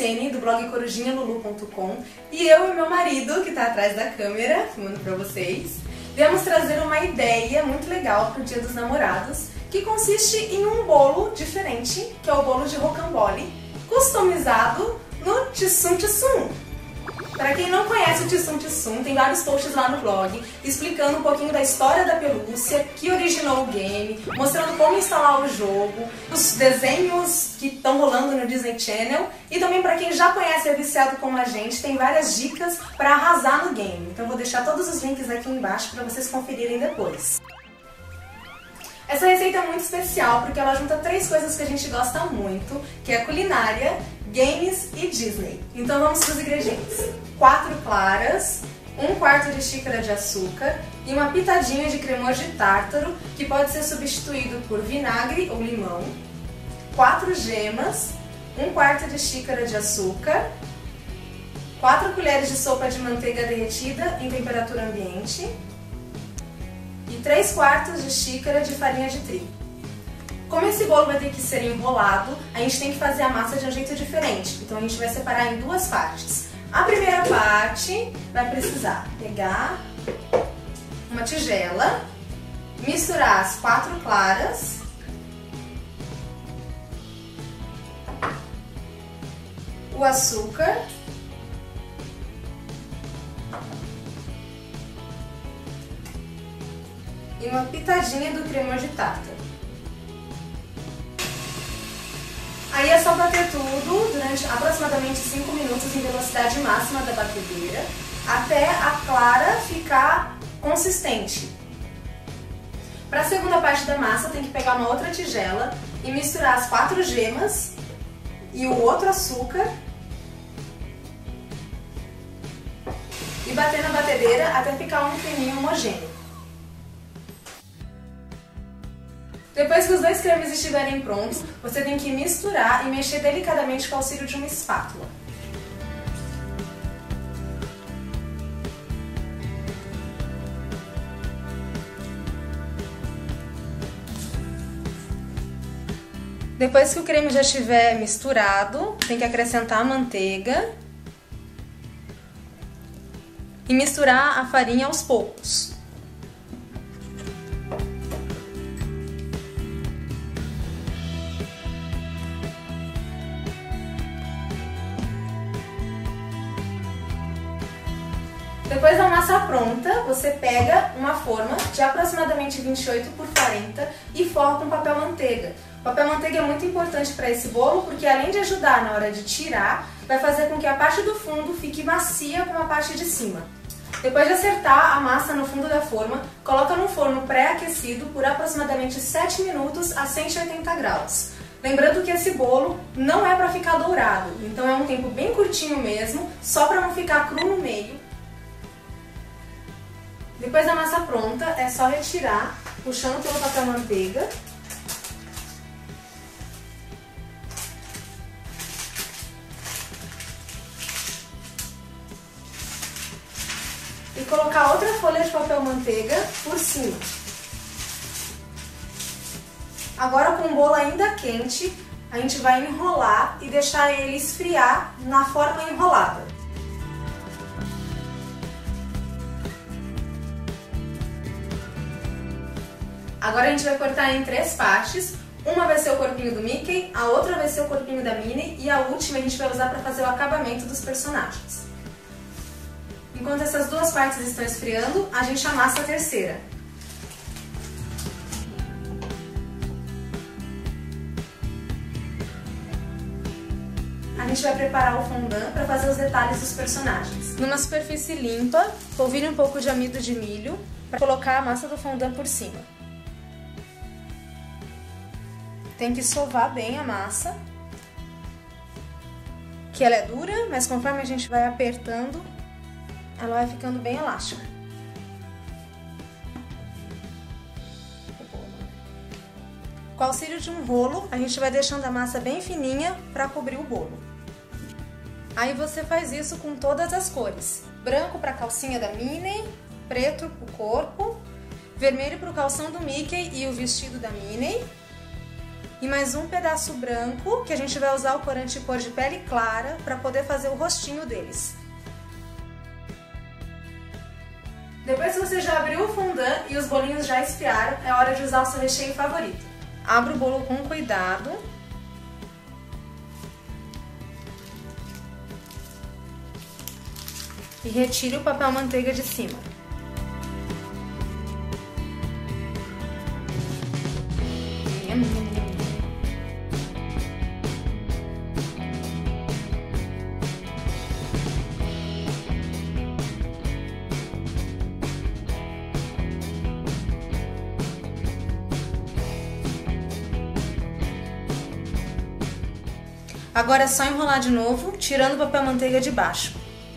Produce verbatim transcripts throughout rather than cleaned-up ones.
Sene, do blog corujinha lulu ponto com, e eu e meu marido, que está atrás da câmera, filmando para vocês, viemos trazer uma ideia muito legal para o Dia dos Namorados, que consiste em um bolo diferente, que é o bolo de rocambole, customizado no Tissum Tissum. Para quem não conhece o Tissum Tissum, tem vários posts lá no blog explicando um pouquinho da história da pelúcia, que originou o game, mostrando como instalar o jogo, os desenhos que estão rolando no Disney Channel, e também para quem já conhece e é viciado como a gente, tem várias dicas para arrasar no game. Então vou deixar todos os links aqui embaixo para vocês conferirem depois. Essa receita é muito especial porque ela junta três coisas que a gente gosta muito, que é culinária, games e Disney. Então vamos para os ingredientes. Quatro claras, um quarto de xícara de açúcar e uma pitadinha de cremoso de tártaro, que pode ser substituído por vinagre ou limão. Quatro gemas, um quarto de xícara de açúcar, quatro colheres de sopa de manteiga derretida em temperatura ambiente e três quartos de xícara de farinha de trigo. Como esse bolo vai ter que ser enrolado, a gente tem que fazer a massa de um jeito diferente. Então a gente vai separar em duas partes. A primeira parte vai precisar pegar uma tigela, misturar as quatro claras, o açúcar, e uma pitadinha do creme de tártaro. Aí é só bater tudo durante aproximadamente cinco minutos em velocidade máxima da batedeira, até a clara ficar consistente. Para a segunda parte da massa, tem que pegar uma outra tigela e misturar as quatro gemas e o outro açúcar e bater na batedeira até ficar um creminho homogêneo. Depois que os dois cremes estiverem prontos, você tem que misturar e mexer delicadamente com o auxílio de uma espátula. Depois que o creme já estiver misturado, tem que acrescentar a manteiga e misturar a farinha aos poucos. Depois da massa pronta, você pega uma forma de aproximadamente vinte e oito por quarenta e forra com papel manteiga. O papel manteiga é muito importante para esse bolo porque, além de ajudar na hora de tirar, vai fazer com que a parte do fundo fique macia com a parte de cima. Depois de acertar a massa no fundo da forma, coloca no forno pré-aquecido por aproximadamente sete minutos a cento e oitenta graus. Lembrando que esse bolo não é para ficar dourado, então é um tempo bem curtinho mesmo, só para não ficar cru no meio. Depois da massa pronta, é só retirar, puxando pelo papel manteiga. E colocar outra folha de papel manteiga por cima. Agora, com o bolo ainda quente, a gente vai enrolar e deixar ele esfriar na forma enrolada. Agora a gente vai cortar em três partes. Uma vai ser o corpinho do Mickey, a outra vai ser o corpinho da Minnie e a última a gente vai usar para fazer o acabamento dos personagens. Enquanto essas duas partes estão esfriando, a gente amassa a terceira. A gente vai preparar o fondant para fazer os detalhes dos personagens. Numa superfície limpa, polvilhe um pouco de amido de milho para colocar a massa do fondant por cima. Tem que sovar bem a massa, que ela é dura, mas conforme a gente vai apertando, ela vai ficando bem elástica. Com o auxílio de um rolo, a gente vai deixando a massa bem fininha para cobrir o bolo. Aí você faz isso com todas as cores. Branco para a calcinha da Minnie, preto para o corpo, vermelho para o calção do Mickey e o vestido da Minnie, e mais um pedaço branco, que a gente vai usar o corante cor de pele clara para poder fazer o rostinho deles. Depois que você já abriu o fondant e os bolinhos já esfriaram, é hora de usar o seu recheio favorito. Abra o bolo com cuidado. E retire o papel manteiga de cima. Agora é só enrolar de novo, tirando o papel manteiga de baixo.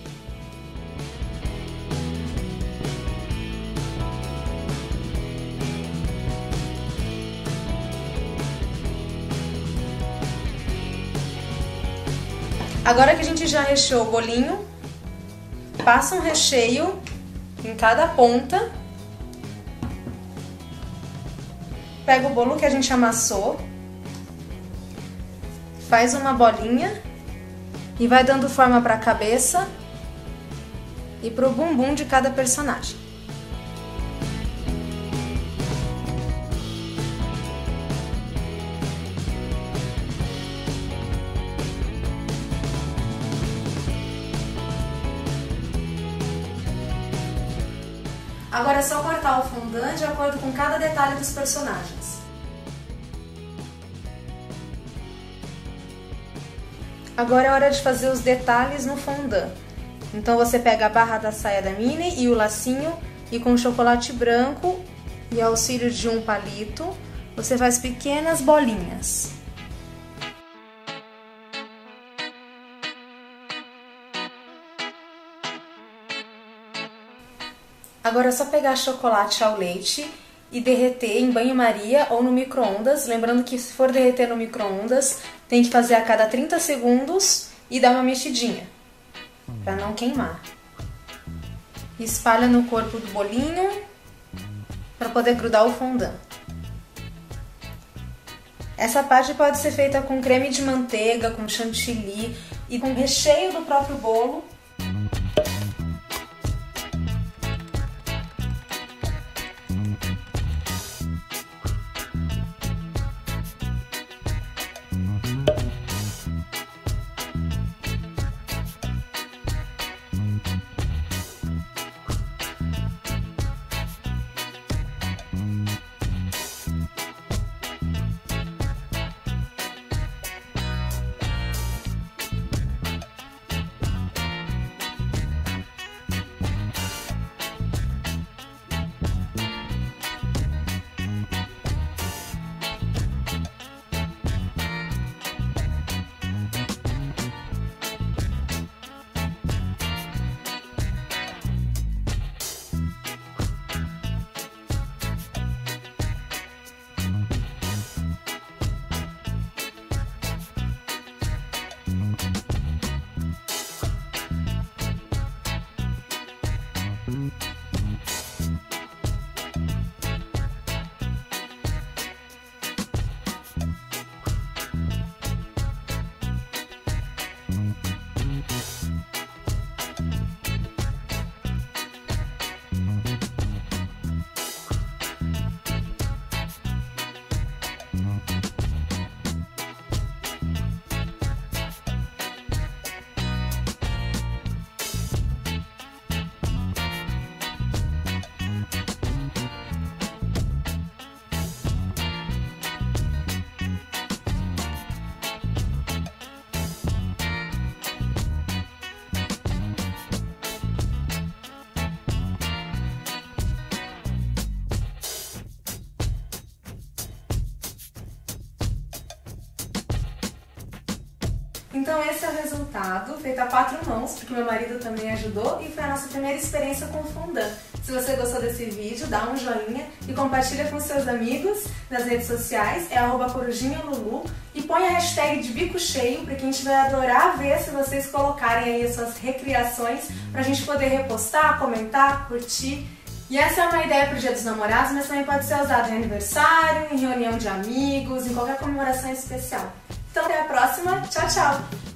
Agora que a gente já recheou o bolinho, passa um recheio em cada ponta. Pega o bolo que a gente amassou, faz uma bolinha e vai dando forma para a cabeça e para o bumbum de cada personagem. Agora é só cortar o fondant de acordo com cada detalhe dos personagens. Agora é hora de fazer os detalhes no fondant. Então você pega a barra da saia da Minnie e o lacinho e com chocolate branco e auxílio de um palito, você faz pequenas bolinhas. Agora é só pegar chocolate ao leite e derreter em banho-maria ou no micro-ondas. Lembrando que se for derreter no micro-ondas, tem que fazer a cada trinta segundos e dar uma mexidinha, para não queimar. Espalha no corpo do bolinho, para poder grudar o fondant. Essa parte pode ser feita com creme de manteiga, com chantilly e com recheio do próprio bolo. Então esse é o resultado, feito a quatro mãos, porque meu marido também ajudou e foi a nossa primeira experiência com fondant. Se você gostou desse vídeo, dá um joinha e compartilha com seus amigos nas redes sociais, é arroba corujinhalulu, e põe a hashtag de bico cheio, porque a gente vai adorar ver se vocês colocarem aí as suas recriações pra gente poder repostar, comentar, curtir E essa é uma ideia para o Dia dos Namorados, mas também pode ser usada em aniversário, em reunião de amigos, em qualquer comemoração especial. Então até a próxima, tchau, tchau!